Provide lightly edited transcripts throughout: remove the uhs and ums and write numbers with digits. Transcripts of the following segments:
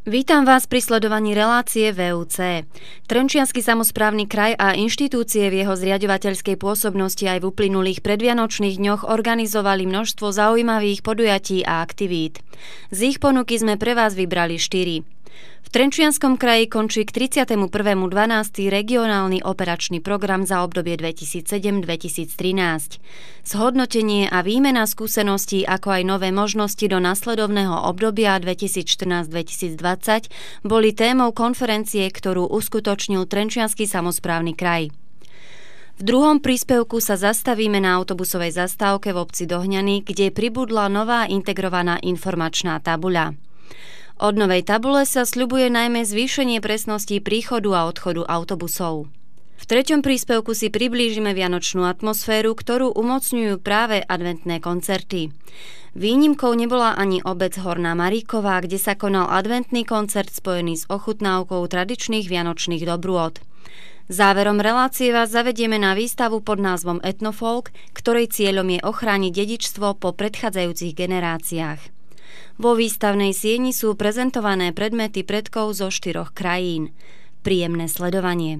Vítam vás pri sledovaní relácie VUC. Trenčiansky samosprávny kraj a inštitúcie v jeho zriaďovateľskej pôsobnosti aj v uplynulých predvianočných dňoch organizovali množstvo zaujímavých podujatí a aktivít. Z ich ponuky sme pre vás vybrali 4. V Trenčianskom kraji končí k 31.12. regionálny operačný program za obdobie 2007-2013. Zhodnotenie a výmena skúseností, ako aj nové možnosti do nasledovného obdobia 2014-2020 boli témou konferencie, ktorú uskutočnil Trenčiansky samosprávny kraj. V druhom príspevku sa zastavíme na autobusovej zastávke v obci Dohňany, kde pribudla nová integrovaná informačná tabuľa. Od novej tabule sa sľubuje najmä zvýšenie presnosti príchodu a odchodu autobusov. V treťom príspevku si priblížime vianočnú atmosféru, ktorú umocňujú práve adventné koncerty. Výnimkou nebola ani obec Horná Maríková, kde sa konal adventný koncert spojený s ochutnávkou tradičných vianočných dobrôt. Záverom relácie vás zavedieme na výstavu pod názvom Etnofolk, ktorej cieľom je ochrániť dedičstvo po predchádzajúcich generáciách. Vo výstavnej sieni sú prezentované predmety predkov zo 4 krajín. Príjemné sledovanie.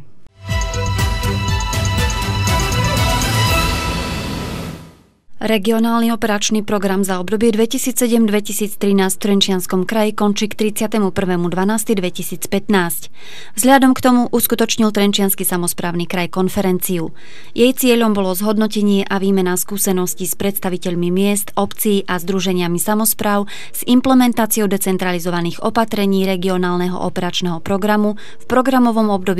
Regionálny operačný program za obdobie 2007-2013 v Trenčianskom kraji končí k 31.12.2015. Vzhľadom k tomu uskutočnil Trenčiansky samosprávny kraj konferenciu. Jej cieľom bolo zhodnotenie a výmena skúseností s predstaviteľmi miest, obcí a združeniami samospráv s implementáciou decentralizovaných opatrení regionálneho operačného programu v programovom období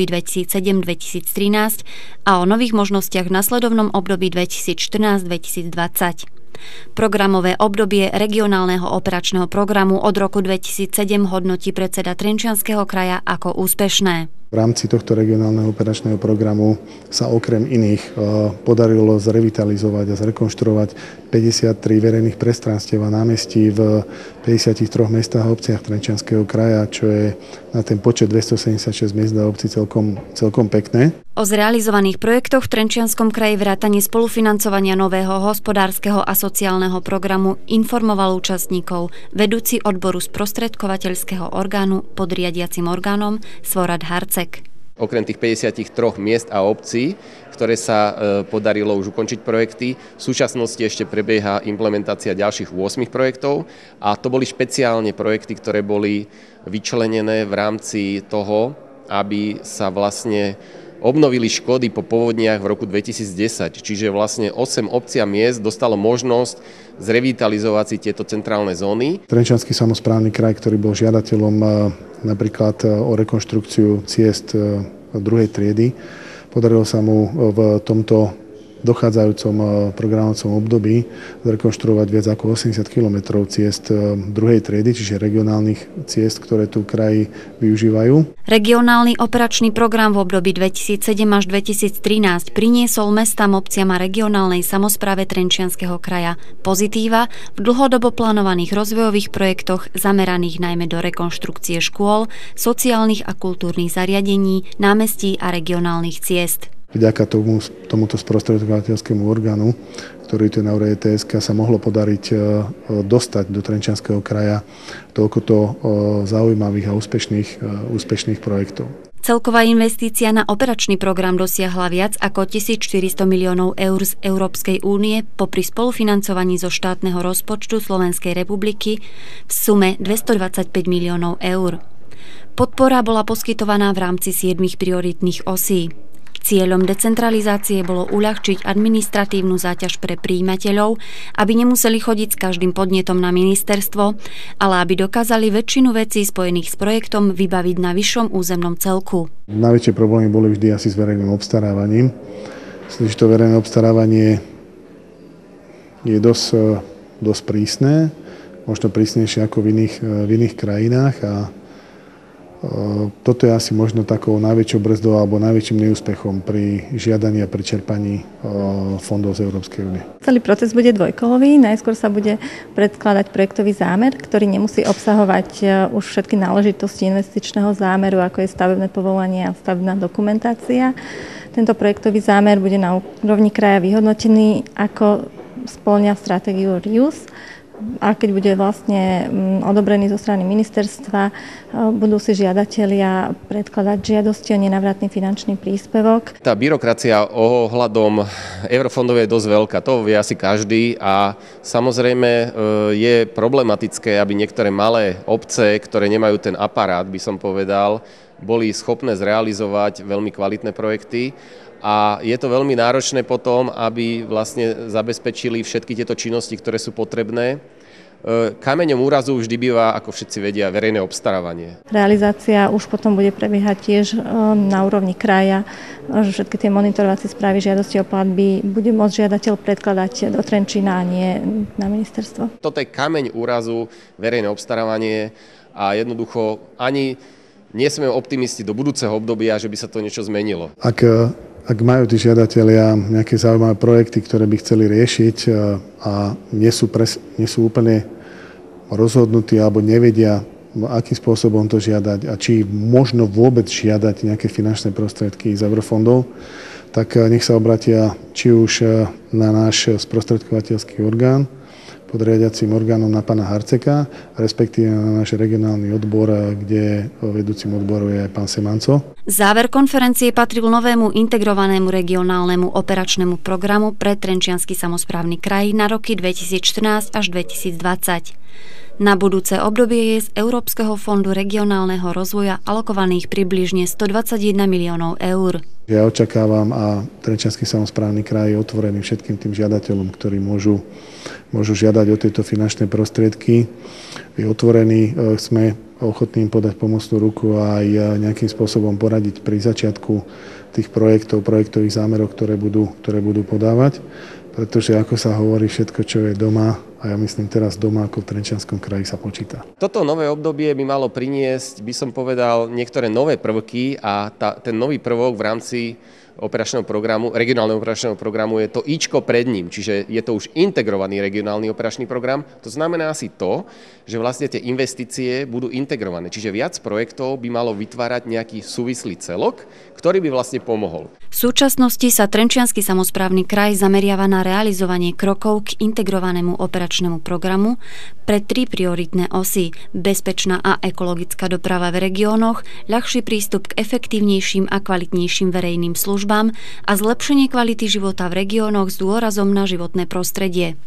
2007-2013 a o nových možnostiach v nasledovnom období 2014-2020. Programové obdobie regionálneho operačného programu od roku 2007 hodnotí predseda Trenčianskeho kraja ako úspešné. V rámci tohto regionálneho operačného programu sa okrem iných podarilo zrevitalizovať a zrekonštruovať 53 verejných priestranstiev a námestí v 53 mestách a obciach Trenčianskeho kraja, čo je na ten počet 276 miest a obcí celkom pekné. O zrealizovaných projektoch v Trenčianskom kraji vrátane spolufinancovania nového hospodárskeho a sociálneho programu informoval účastníkov vedúci odboru sprostredkovateľského orgánu pod riadiacim orgánom Svorad Harcek. Okrem tých 53 miest a obcí, ktoré sa podarilo už ukončiť projekty, v súčasnosti ešte prebieha implementácia ďalších 8 projektov a to boli špeciálne projekty, ktoré boli vyčlenené v rámci toho, aby sa vlastne obnovili škody po povodniach v roku 2010. Čiže vlastne 8 obcí a miest dostalo možnosť zrevitalizovať si tieto centrálne zóny. Trenčiansky samosprávny kraj, ktorý bol žiadateľom napríklad o rekonštrukciu ciest druhej triedy, podarilo sa mu v tomto dochádzajúcom programovacom období zrekonštruovať viac ako 80 km ciest druhej triedy, čiže regionálnych ciest, ktoré tu kraji využívajú. Regionálny operačný program v období 2007 až 2013 priniesol mestám, obciam a regionálnej samospráve Trenčianskeho kraja pozitíva v dlhodobo plánovaných rozvojových projektoch zameraných najmä do rekonštrukcie škôl, sociálnych a kultúrnych zariadení, námestí a regionálnych ciest. Vďaka tomuto sprostredkovateľskému orgánu, ktorý tu je na úrade TSK, sa mohlo podariť dostať do Trenčianskeho kraja toľkoto zaujímavých a úspešných projektov. Celková investícia na operačný program dosiahla viac ako 1400 miliónov eur z Európskej únie popri spolufinancovaní zo štátneho rozpočtu Slovenskej republiky v sume 225 miliónov eur. Podpora bola poskytovaná v rámci 7 prioritných osí. Cieľom decentralizácie bolo uľahčiť administratívnu záťaž pre prijímateľov, aby nemuseli chodiť s každým podnetom na ministerstvo, ale aby dokázali väčšinu vecí spojených s projektom vybaviť na vyššom územnom celku. Najväčšie problémy boli vždy asi s verejným obstarávaním. Myslím, že to verejné obstarávanie je dosť prísne, možno prísnejšie ako v iných krajinách a toto je asi možno takou najväčšou brzdou alebo najväčším neúspechom pri žiadaní a pri čerpaní fondov z Európskej únie. Celý proces bude dvojkolový. Najskôr sa bude predkladať projektový zámer, ktorý nemusí obsahovať už všetky náležitosti investičného zámeru, ako je stavebné povolanie a stavebná dokumentácia. Tento projektový zámer bude na úrovni kraja vyhodnotený, ako spĺňa stratégiu REUS, A keď bude vlastne odobrený zo strany ministerstva, budú si žiadatelia predkladať žiadosti o nenávratný finančný príspevok. Tá byrokracia ohľadom eurofondov je dosť veľká, to vie asi každý a samozrejme je problematické, aby niektoré malé obce, ktoré nemajú ten aparát, by som povedal, boli schopné zrealizovať veľmi kvalitné projekty. A je to veľmi náročné potom, aby vlastne zabezpečili všetky tieto činnosti, ktoré sú potrebné. Kameňom úrazu vždy býva, ako všetci vedia, verejné obstarávanie. Realizácia už potom bude prebiehať tiež na úrovni kraja, že všetky tie monitorovacie správy žiadosti o platby bude môcť žiadateľ predkladať do Trenčína a nie na ministerstvo. Toto je kameň úrazu, verejné obstarávanie a jednoducho ani nie sme optimisti do budúceho obdobia, že by sa to niečo zmenilo. Ak majú tí žiadatelia nejaké zaujímavé projekty, ktoré by chceli riešiť a nie sú úplne rozhodnutí alebo nevedia, akým spôsobom to žiadať a či možno vôbec žiadať nejaké finančné prostriedky z eurofondov, tak nech sa obratia či už na náš sprostredkovateľský orgán, pod riadiacím orgánom na pána Harceka, respektíve na náš regionálny odbor, kde vedúcim odboru je pán Semanco. Záver konferencie patril novému integrovanému regionálnemu operačnému programu pre Trenčiansky samosprávny kraj na roky 2014 až 2020. Na budúce obdobie je z Európskeho fondu regionálneho rozvoja alokovaných približne 121 miliónov eur. Ja očakávam a Trenčiansky samosprávny kraj je otvorený všetkým tým žiadateľom, ktorí môžu žiadať o tieto finančné prostriedky. Je otvorený, sme ochotní im podať pomocnú ruku a aj nejakým spôsobom poradiť pri začiatku tých projektových zámerov, ktoré budú podávať. Pretože, ako sa hovorí, všetko, čo je doma, a ja myslím teraz doma, ako v Trenčianskom kraji sa počíta. Toto nové obdobie by malo priniesť, by som povedal, niektoré nové prvky a ten nový prvok v rámci operačného programu, regionálneho operačného programu je to íčko pred ním, čiže je to už integrovaný regionálny operačný program. To znamená asi to, že vlastne tie investície budú integrované, čiže viac projektov by malo vytvárať nejaký súvislý celok, ktorý by vlastne pomohol. V súčasnosti sa Trenčiansky samosprávny kraj zameriava na realizovanie krokov k integrovanému operačnému programu pre 3 prioritné osy: bezpečná a ekologická doprava v regiónoch, ľahší prístup k efektívnejším a kvalitnejším verejným službám a zlepšenie kvality života v regiónoch s dôrazom na životné prostredie.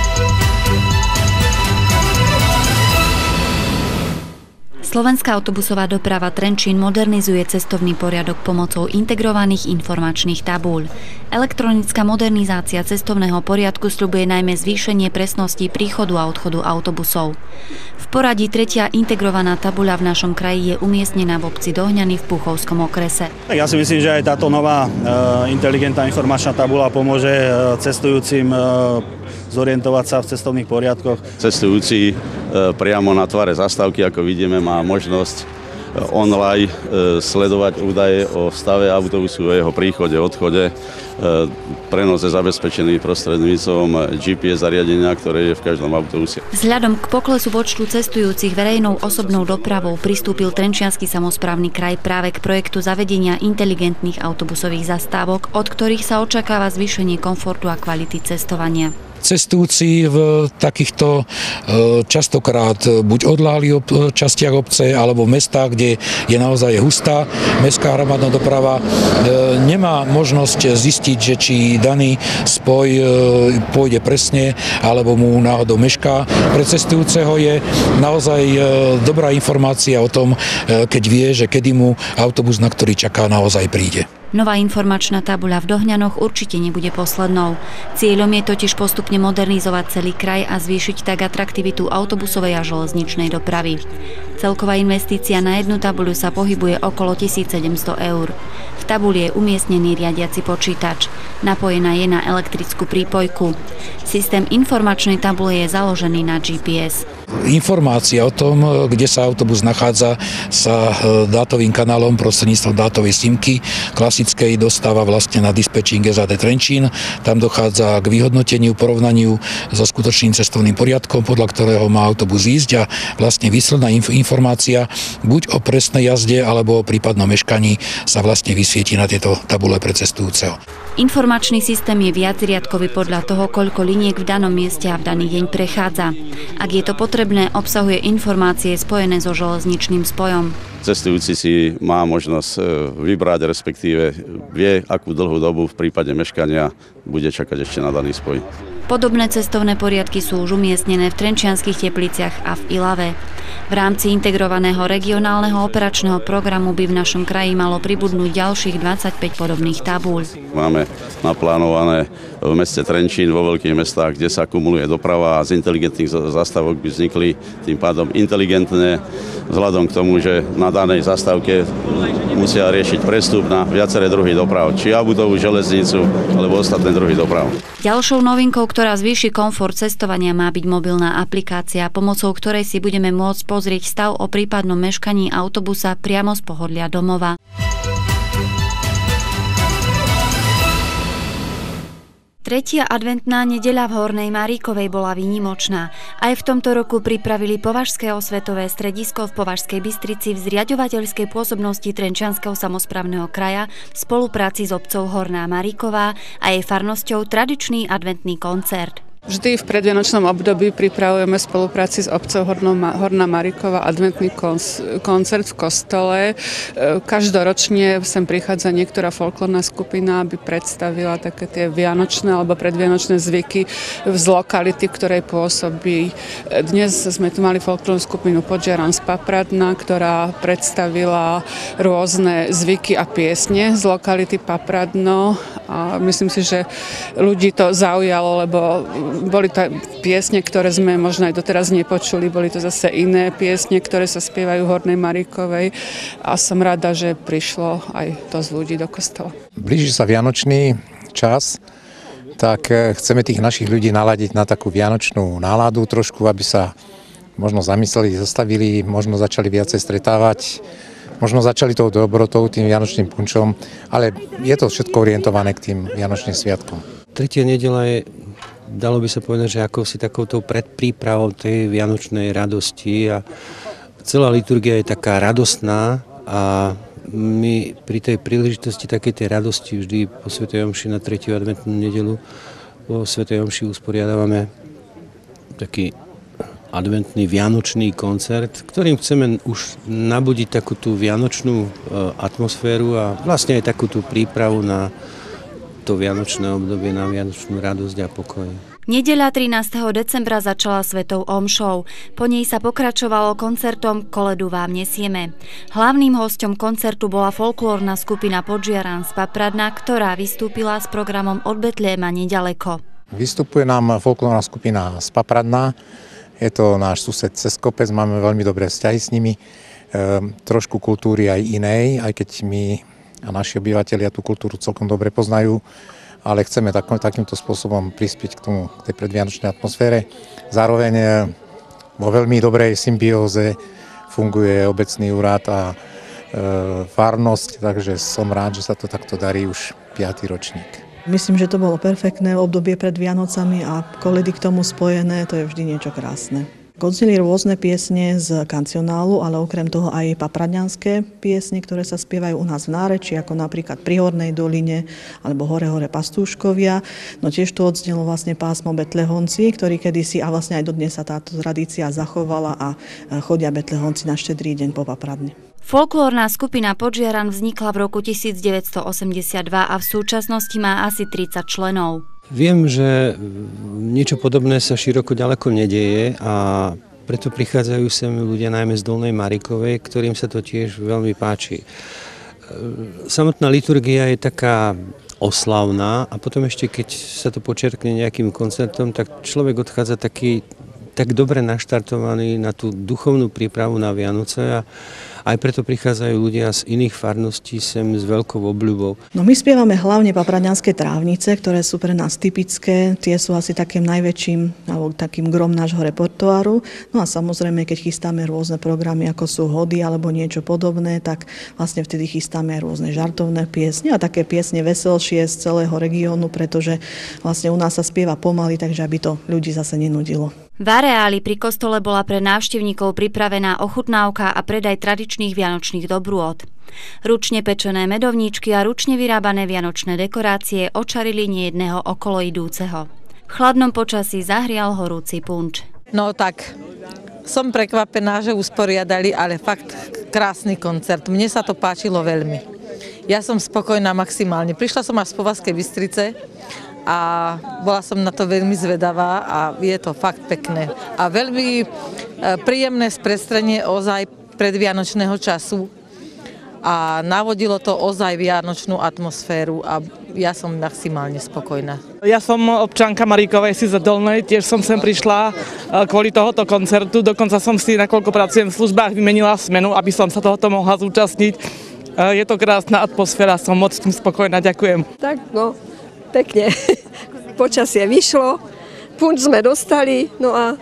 Slovenská autobusová doprava Trenčín modernizuje cestovný poriadok pomocou integrovaných informačných tabúľ. Elektronická modernizácia cestovného poriadku sľubuje najmä zvýšenie presnosti príchodu a odchodu autobusov. V poradí 3. integrovaná tabuľa v našom kraji je umiestnená v obci Dohňany v Púchovskom okrese. Ja si myslím, že aj táto nová inteligentná informačná tabuľa pomôže cestujúcim zorientovať sa v cestovných poriadkoch. Cestujúci priamo na tvare zastávky, ako vidíme, má možnosť online sledovať údaje o stave autobusu, o jeho príchode, odchode. Prenos je zabezpečený prostredníctvom GPS zariadenia, ktoré je v každom autobuse. Vzhľadom k poklesu počtu cestujúcich verejnou osobnou dopravou pristúpil Trenčiansky samosprávny kraj práve k projektu zavedenia inteligentných autobusových zastávok, od ktorých sa očakáva zvýšenie komfortu a kvality cestovania. Cestujúci v takýchto častokrát buď odľahlých častiach obce alebo v mestách, kde je naozaj hustá mestská hromadná doprava, nemá možnosť zistiť, že či daný spoj pôjde presne alebo mu náhodou mešká. Pre cestujúceho je naozaj dobrá informácia o tom, keď vie, že kedy mu autobus, na ktorý čaká, naozaj príde. Nová informačná tabuľa v Dohňanoch určite nebude poslednou. Cieľom je totiž postupne modernizovať celý kraj a zvýšiť tak atraktivitu autobusovej a železničnej dopravy. Celková investícia na jednu tabuľu sa pohybuje okolo 1700 eur. V tabuľi je umiestnený riadiaci počítač. Napojená je na elektrickú prípojku. Systém informačnej tabule je založený na GPS. Informácia o tom, kde sa autobus nachádza, sa dátovým kanálom prostredníctvom dátovej simky klasickej dostáva vlastne na dispečing SAD Trenčín. Tam dochádza k vyhodnoteniu, porovnaniu so skutočným cestovným poriadkom, podľa ktorého má autobus ísť a vlastne výsledná informácia buď o presnej jazde alebo o prípadnom meškaní sa vlastne vysvieti na tieto tabule pre cestujúceho. Informačný systém je viacriadkový podľa toho, koľko liniek v danom mieste a v daný deň prechádza. Ak je to potrebné, obsahuje informácie spojené so železničným spojom. Cestujúci si má možnosť vybrať, respektíve vie, akú dlhú dobu v prípade meškania bude čakať ešte na daný spoj. Podobné cestovné poriadky sú už umiestnené v Trenčianskych Tepliciach a v Ilave. V rámci integrovaného regionálneho operačného programu by v našom kraji malo pribudnúť ďalších 25 podobných tabúľ. Máme naplánované v meste Trenčín, vo veľkých mestách, kde sa akumuluje doprava a z inteligentných zastávok by vznikli tým pádom inteligentné vzhľadom k tomu, že na danej zastávke musia riešiť prestup na viaceré druhy doprav, či autobusovú železnicu alebo ostatné druhy doprav. Ďalšou novinkou, ktorá zvýši komfort cestovania, má byť mobilná aplikácia, pomocou ktorej si budeme môcť pozrieť stav o prípadnom meškaní autobusa priamo z pohodlia domova. Tretia adventná nedeľa v Hornej Maríkovej bola výnimočná. Aj v tomto roku pripravili Považské osvetové stredisko v Považskej Bystrici v zriaďovateľskej pôsobnosti Trenčianskeho samosprávneho kraja v spolupráci s obcou Horná Maríková a jej farnosťou tradičný adventný koncert. Vždy v predvianočnom období pripravujeme v spolupráci s obcov Horná Maríková adventný koncert v kostole. Každoročne sem prichádza niektorá folklórna skupina, aby predstavila také tie vianočné alebo predvianočné zvyky z lokality, v ktorej pôsobí. Dnes sme tu mali folklórnu skupinu Podžiaran z Papradna, ktorá predstavila rôzne zvyky a piesne z lokality Papradno. A myslím si, že ľudí to zaujalo, lebo boli to piesne, ktoré sme možno aj doteraz nepočuli, boli to zase iné piesne, ktoré sa spievajú v Hornej Maríkovej a som rada, že prišlo aj dosť ľudí do kostola. Blíži sa vianočný čas, tak chceme tých našich ľudí naladiť na takú vianočnú náladu trošku, aby sa možno zamysleli, zastavili, možno začali viacej stretávať, možno začali tou dobrotou, tým vianočným punčom, ale je to všetko orientované k tým vianočným sviatkom. Tretia nedeľa je, dalo by sa povedať, že ako si takouto predprípravou tej vianočnej radosti a celá liturgia je taká radostná a my pri tej príležitosti takej tej radosti vždy po svätej omši na 3. adventnú nedeľu po svätej omši usporiadávame taký adventný vianočný koncert, ktorým chceme už nabudiť takú tú vianočnú atmosféru a vlastne aj takú tú prípravu na to vianočné obdobie, na vianočnú radosť a pokoj. Nedeľa 13. decembra začala svetou omšou. Po nej sa pokračovalo koncertom Koledu vám nesieme. Hlavným hosťom koncertu bola folklórna skupina Podžiaran z Papradna, ktorá vystúpila s programom Od Betléma neďaleko. Vystupuje nám folklórna skupina z Papradna. Je to náš sused cez kopec, máme veľmi dobré vzťahy s nimi. Trošku kultúry aj inej, aj keď my a naši obyvateľia tú kultúru celkom dobre poznajú, ale chceme takýmto spôsobom prispieť k tej predvianočnej atmosfére. Zároveň vo veľmi dobrej symbióze funguje obecný úrad a farnosť, takže som rád, že sa to takto darí už 5. ročník. Myslím, že to bolo perfektné obdobie pred Vianocami a koledy k tomu spojené, to je vždy niečo krásne. Odzneli rôzne piesne z kancionálu, ale okrem toho aj papradňanské piesne, ktoré sa spievajú u nás v nárečí, ako napríklad Pri Hornej doline alebo Hore pastúškovia. No tiež to odznelo vlastne pásmo Betlehonci, ktorý kedysi a vlastne aj dodnes sa táto tradícia zachovala a chodia Betlehonci na Štedrý deň po Papradne. Folklórna skupina Podžiaran vznikla v roku 1982 a v súčasnosti má asi 30 členov. Viem, že niečo podobné sa široko ďaleko nedeje a preto prichádzajú sem ľudia najmä z Dolnej Maríkovej, ktorým sa to tiež veľmi páči. Samotná liturgia je taká oslavná a potom ešte, keď sa to počerkne nejakým koncertom, tak človek odchádza tak dobre naštartovaný na tú duchovnú prípravu na Vianoce a Aj preto prichádzajú ľudia z iných farností sem s veľkou obľubou. No my spievame hlavne papradňanské trávnice, ktoré sú pre nás typické. Tie sú asi takým najväčším alebo takým grom nášho repertoáru. No a samozrejme, keď chystáme rôzne programy, ako sú hody alebo niečo podobné, tak vlastne vtedy chystáme aj rôzne žartovné piesne a také piesne veselšie z celého regiónu, pretože vlastne u nás sa spieva pomaly, takže aby to ľudí zase nenudilo. V areáli pri kostole bola pre návštevníkov pripravená ochutnávka a predaj tradičných vianočných dobrôt. Ručne pečené medovníčky a ručne vyrábané vianočné dekorácie očarili nejedného okoloidúceho. V chladnom počasí zahrial horúci punč. No tak, som prekvapená, že usporiadali, ale fakt krásny koncert. Mne sa to páčilo veľmi. Ja som spokojná maximálne. Prišla som až z Považskej Bystrice a bola som na to veľmi zvedavá a je to fakt pekné. A veľmi príjemné sprestrenie ozaj predvianočného času a navodilo to ozaj vianočnú atmosféru a ja som maximálne spokojná. Ja som občanka Maríkovej Size Dolnej, tiež som sem prišla kvôli tohoto koncertu, dokonca som si, nakoľko pracujem v službách, vymenila smenu, aby som sa tohoto mohla zúčastniť. Je to krásna atmosféra, som moc tým spokojná, ďakujem. Tak no, pekne. Počasie vyšlo, punč sme dostali, no a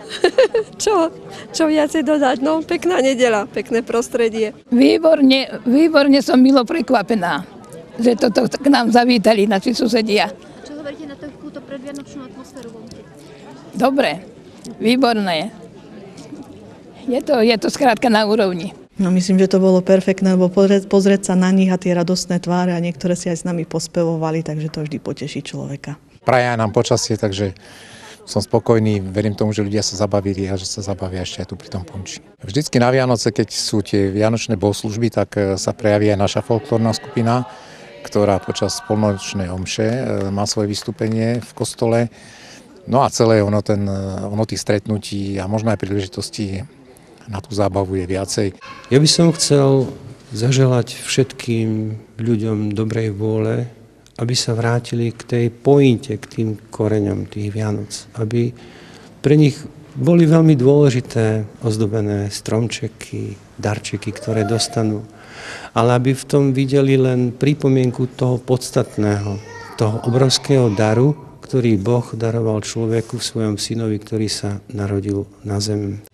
čo viacej dodať, no pekná nedeľa, pekné prostredie. Výborne som milo prekvapená, že toto k nám zavítali naši susedia. Čo hovoríte na takúto predvianočnú atmosféru vonku? Dobre, výborné. Je to skrátka na úrovni. No myslím, že to bolo perfektné, lebo pozrieť sa na nich a tie radostné tváre a niektoré si aj s nami pospevovali, takže to vždy poteší človeka. Praje nám počasie, takže som spokojný, verím tomu, že ľudia sa zabavili a že sa zabavia ešte aj tu pri tom punči. Vždycky na Vianoce, keď sú tie vianočné bohoslužby, tak sa prejaví aj naša folklórna skupina, ktorá počas polnočnej omše má svoje vystúpenie v kostole. No a celé ono tých stretnutí a možno aj príležitostí na tú zábavu je viacej. Ja by som chcel zaželať všetkým ľuďom dobrej vôle, aby sa vrátili k tej pointe, k tým koreňom tých Vianoc. Aby pre nich boli veľmi dôležité ozdobené stromčeky, darčeky, ktoré dostanú. Ale aby v tom videli len pripomienku toho podstatného, toho obrovského daru, ktorý Boh daroval človeku v svojom synovi, ktorý sa narodil na zemi.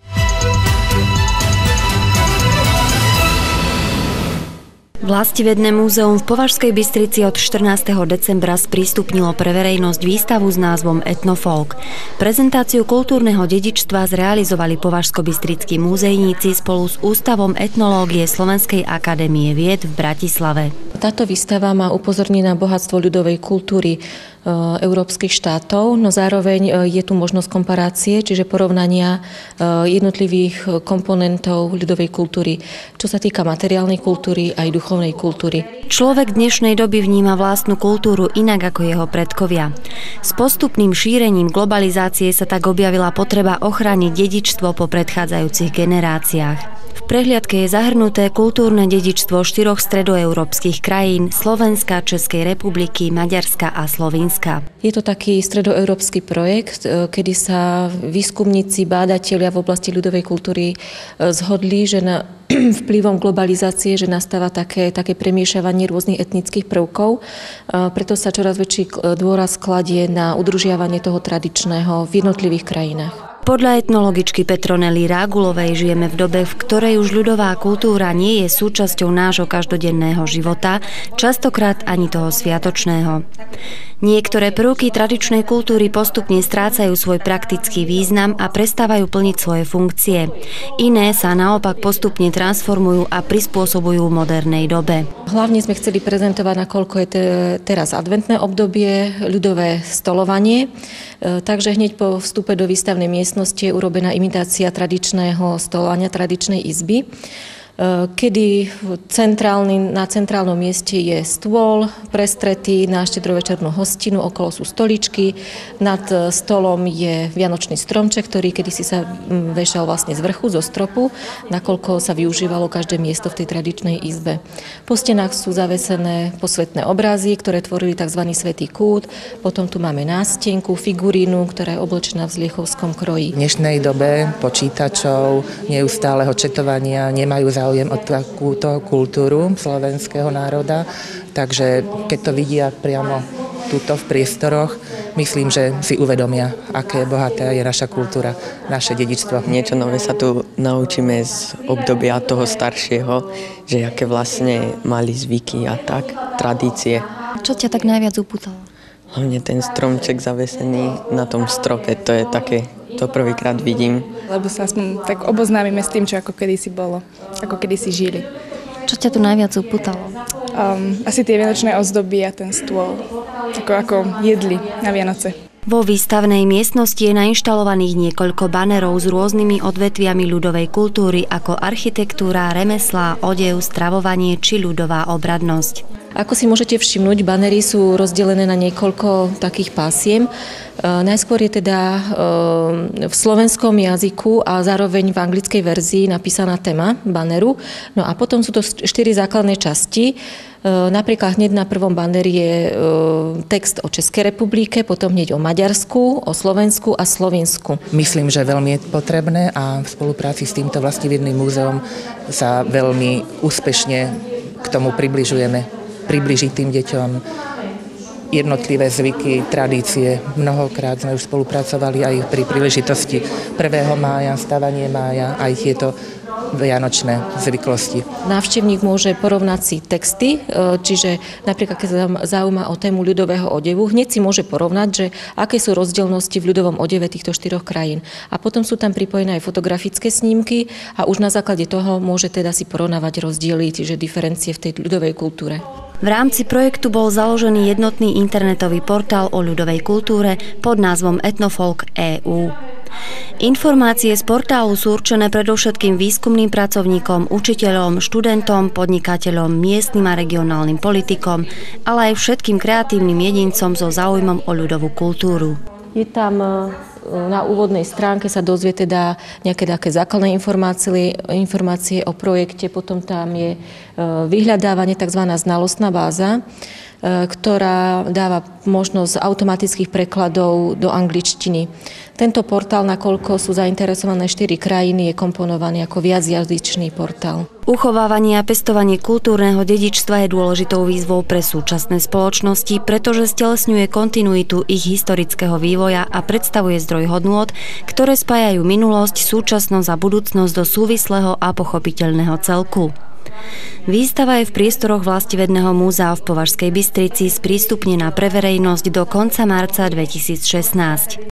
Vlastivedné múzeum v Považskej Bystrici od 14. decembra sprístupnilo pre verejnosť výstavu s názvom Etnofolk. Prezentáciu kultúrneho dedičstva zrealizovali považsko-bystrickí múzejníci spolu s Ústavom etnológie Slovenskej akadémie vied v Bratislave. Táto výstava má upozorniť na bohatstvo ľudovej kultúry európskych štátov, no zároveň je tu možnosť komparácie, čiže porovnania jednotlivých komponentov ľudovej kultúry, čo sa týka materiálnej kultúry aj duchovnej kultúry. Človek dnešnej doby vníma vlastnú kultúru inak ako jeho predkovia. S postupným šírením globalizácie sa tak objavila potreba ochrániť dedičstvo po predchádzajúcich generáciách. V prehliadke je zahrnuté kultúrne dedičstvo 4 stredoeurópskych krajín Slovenska, Českej republiky, Maďarska a Slovinska. Je to taký stredoeurópsky projekt, kedy sa výskumníci, bádatelia v oblasti ľudovej kultúry zhodli, že vplyvom globalizácie, že nastáva také premiešavanie rôznych etnických prvkov. Preto sa čoraz väčší dôraz kladie na udržiavanie toho tradičného v jednotlivých krajinách. Podľa etnologičky Petronely Rágulovej žijeme v dobe, v ktorej už ľudová kultúra nie je súčasťou nášho každodenného života, častokrát ani toho sviatočného. Niektoré prvky tradičnej kultúry postupne strácajú svoj praktický význam a prestávajú plniť svoje funkcie. Iné sa naopak postupne transformujú a prispôsobujú modernej dobe. Hlavne sme chceli prezentovať, nakoľko je teraz adventné obdobie, ľudové stolovanie. Takže hneď po vstupe do výstavnej miestnosti je urobená imitácia tradičného stolovania, tradičnej izby, kedy na centrálnom mieste je stôl prestretý na štedrovečernú hostinu, okolo sú stoličky, nad stolom je vianočný stromček, ktorý kedysi sa vešal vlastne z vrchu, zo stropu, nakoľko sa využívalo každé miesto v tej tradičnej izbe. Po stenách sú zavesené posvetné obrazy, ktoré tvorili tzv. Svätý kút, potom tu máme nástenku, figurínu, ktorá je oblečená v zliechovskom kroji. V dnešnej dobe počítačov, neustáleho četovania nemajú záujem záujem o takúto kultúru slovenského národa, takže keď to vidia priamo tuto v priestoroch, myslím, že si uvedomia, aké bohatá je naša kultúra, naše dedičstvo. Niečo nové sa tu naučíme z obdobia toho staršieho, že aké vlastne mali zvyky a tak, tradície. Čo ťa tak najviac upútalo? Hlavne ten stromček zavesený na tom strope, to je také, to prvýkrát vidím. Lebo sa aspoň tak oboznámime s tým, čo ako kedysi bolo, ako kedysi žili. Čo ťa tu najviac upútalo? Asi tie vianočné ozdoby a ten stôl, ako jedli na Vianoce. Vo výstavnej miestnosti je nainštalovaných niekoľko banerov s rôznymi odvetviami ľudovej kultúry ako architektúra, remeslá, odev, stravovanie či ľudová obradnosť. Ako si môžete všimnúť, banery sú rozdelené na niekoľko takých pásiem. Najskôr je teda v slovenskom jazyku a zároveň v anglickej verzii napísaná téma baneru. No a potom sú to 4 základné časti. Napríklad hneď na prvom baneri je text o Českej republike, potom hneď o Maďarsku, o Slovensku a Slovinsku. Myslím, že veľmi je potrebné a v spolupráci s týmto vlastividným múzeom sa veľmi úspešne k tomu približiť tým deťom jednotlivé zvyky, tradície. Mnohokrát sme už spolupracovali aj pri príležitosti 1. mája, stavanie mája, aj tieto vianočné zvyklosti. Návštevník môže porovnať si texty, čiže napríklad keď sa zaujíma o tému ľudového odevu, hneď si môže porovnať, že aké sú rozdielnosti v ľudovom odeve týchto 4 krajín. A potom sú tam pripojené aj fotografické snímky a už na základe toho môže teda si porovnávať rozdiely, čiže diferencie v tej ľudovej kultúre. V rámci projektu bol založený jednotný internetový portál o ľudovej kultúre pod názvom Etnofolk.eu. Informácie z portálu sú určené predovšetkým výskumným pracovníkom, učiteľom, študentom, podnikateľom, miestnym a regionálnym politikom, ale aj všetkým kreatívnym jedincom so záujmom o ľudovú kultúru. Je tam na úvodnej stránke sa dozvie teda nejaké také základné informácie o projekte, potom tam je vyhľadávanie, tzv. Znalostná báza, ktorá dáva možnosť automatických prekladov do angličtiny. Tento portál, nakoľko sú zainteresované 4 krajiny, je komponovaný ako viacjazyčný portál. Uchovávanie a pestovanie kultúrneho dedičstva je dôležitou výzvou pre súčasné spoločnosti, pretože stelesňuje kontinuitu ich historického vývoja a predstavuje zdroj hodnôt, ktoré spájajú minulosť, súčasnosť a budúcnosť do súvislého a pochopiteľného celku. Výstava je v priestoroch Vlastivedného múzea v Považskej Bystrici sprístupnená pre verejnosť do konca marca 2016.